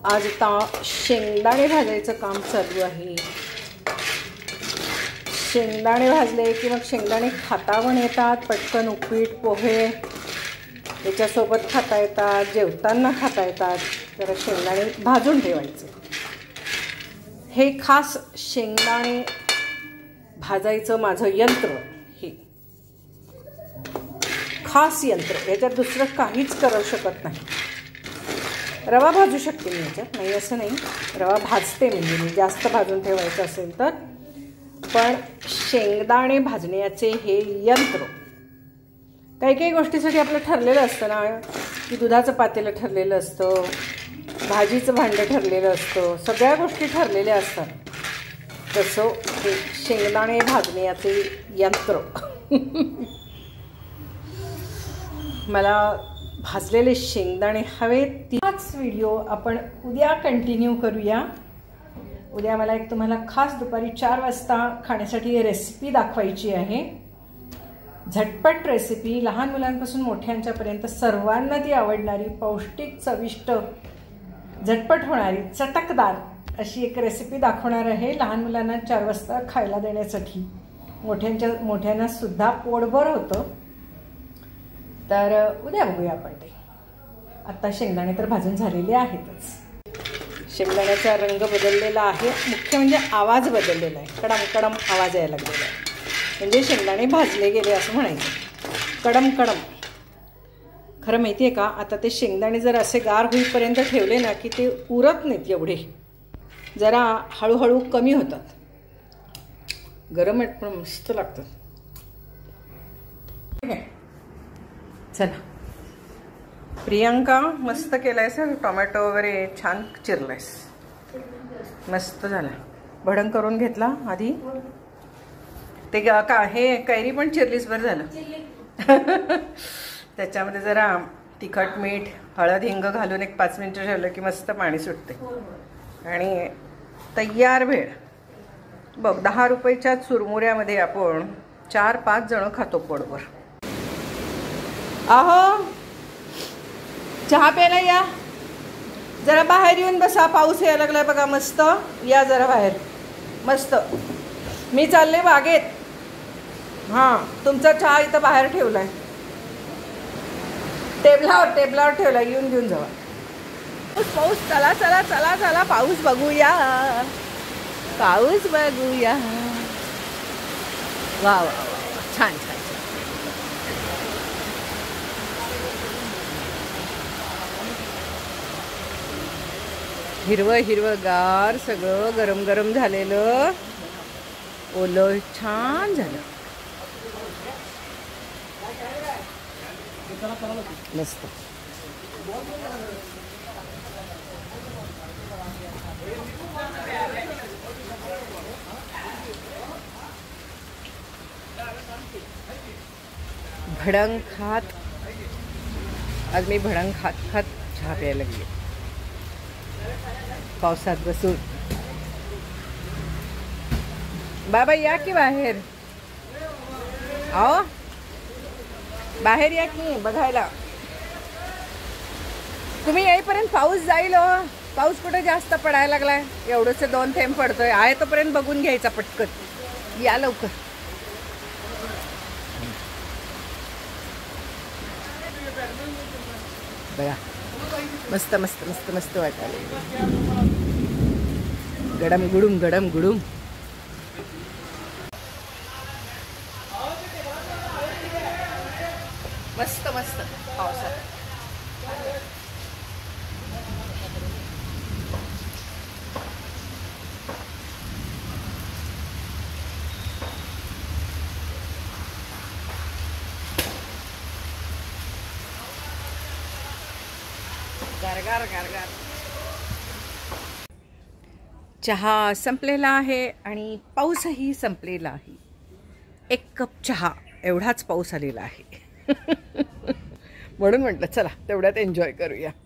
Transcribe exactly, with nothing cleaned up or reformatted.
आज आता शेंगदाणे भाजायचं काम चालू आहे। शेंगदाणे भाजले की मग शेंगदाणे खाता पण येतात, पटकन उपीट पोहे त्याच्यासोबत खाता येतात, जेवताना खाता येतात। तर शेंगदाणे भाजून ठेवायचे। हे खास शेंगदाणे भाजायचं माझं यंत्र, हे खास यंत्र, याच्यात दुसरं काहीच करू शकत नाही। रवा भाजू शकते मी याच्यात, नाही असं नाही, रवा भाजते म्हणजे मी जास्त भाजून ठेवायचं असेल तर, पण शेंगदाणे भाजण्याचे हे यंत्र काही काही गोष्टीसाठी आपलं ठरलेलं असतं ना, की दुधाचं पातेलं ठरलेलं असतं, भाजीचं भांडं ठरलेलं असतं, सगळ्या गोष्टी ठरलेल्या असतात। तसं हे शेंगदाणे भाजण्याचे यंत्र मला भाजलेले शेंगदाणे हवेत। तीच व्हिडिओ आपण उद्या कंटिन्यू करूया। उद्या मला एक तुम्हाला खास दुपारी चार वाजता खाण्यासाठी रेसिपी दाखवायची आहे। झटपट रेसिपी, लहान मुलांपासून मोठ्यांच्यापर्यंत सर्वांना ती आवडणारी, पौष्टिक, चविष्ट, झटपट होणारी, चटकदार अशी एक रेसिपी दाखवणार आहे लहान मुलांना चार वाजता खायला देण्यासाठी। मोठ्यांच्या मोठ्यांना सुद्धा पोटभर होतं। तर उद्या बघूया आपण ते। आता शेंगदाणे तर भाजून झालेले आहेतच। शेंगदाण्याचा रंग बदललेला आहे, मुख्य म्हणजे आवाज बदललेला आहे, कडम कडम आवाज यायला लागलेला आहे, म्हणजे शेंगदाणे भाजले गेले असं म्हणायचं, कडम कडम। खरं माहिती आहे का, आता ते शेंगदाणे जर असे गार होईपर्यंत ठेवले ना की ते उरत नाहीत, एवढे जरा हळूहळू कमी होतात। गरम आहेत पण मस्त लागतात। ठीक आहे, चला। प्रियंका मस्त केलायस, टोमॅटो वगैरे छान चिरलायस, मस्त झाला। भडंग करून घेतला आधी, ते का हे कैरी पण चिरलीस, बरं झालं। त्याच्यामध्ये जरा तिखट, मीठ, हळद, हिंग घालून एक पाच मिनिटं ठेवलं की मस्त पाणी सुटते। आणि तयार भेळ बघ, दहा रुपयाच्या चुरमुऱ्यामध्ये आपण चार पाच जण खातो पोटभर। अहो चहा प्यायला या, जरा बाहेर येऊन बसा, पाऊस यायला लागलाय बघा, मस्त या जरा बाहेर, मस्त। मी चालले बागेत, हां तुमचा चहा इथं बाहेर ठेवलाय, टेबलावर टेबलावर ठेवला, येऊन घेऊन जावा। पाऊस पाऊस, चला चला चला चला, पाऊस बघूया, पाऊस बघूया। वा वा वा, छान छान। हिरवं हिरवं गार सगळं, गरम गरम झालेलं, ओलं छान झालं, मस्त। भडंग खात, आज मी भडंग खात खात चहा प्यायला लागले, पावसात बसून। बाबा या की बाहेर, आओ बाहेर या की बघायला। तुम्ही येईपर्यंत पाऊस जाईल हो, पाऊस कुठे जास्त पडायला लागलाय, एवढंच दोन थेंब पडतोय, आहे तोपर्यंत बघून घ्यायचा पटकन, या लवकर। बघा मस्त मस्त मस्त मस्त वाटायला, गडम गुडुम गडम गुडुम। मस्त मस्त पावसात। गारगार गारगार। चहा संपलेला आहे आणि पाऊसही संपलेला आहे। एक कप चहा एवढाच पाऊस आलेला आहे। म्हणून म्हटलं चला तेवढ्यात एन्जॉय करूया।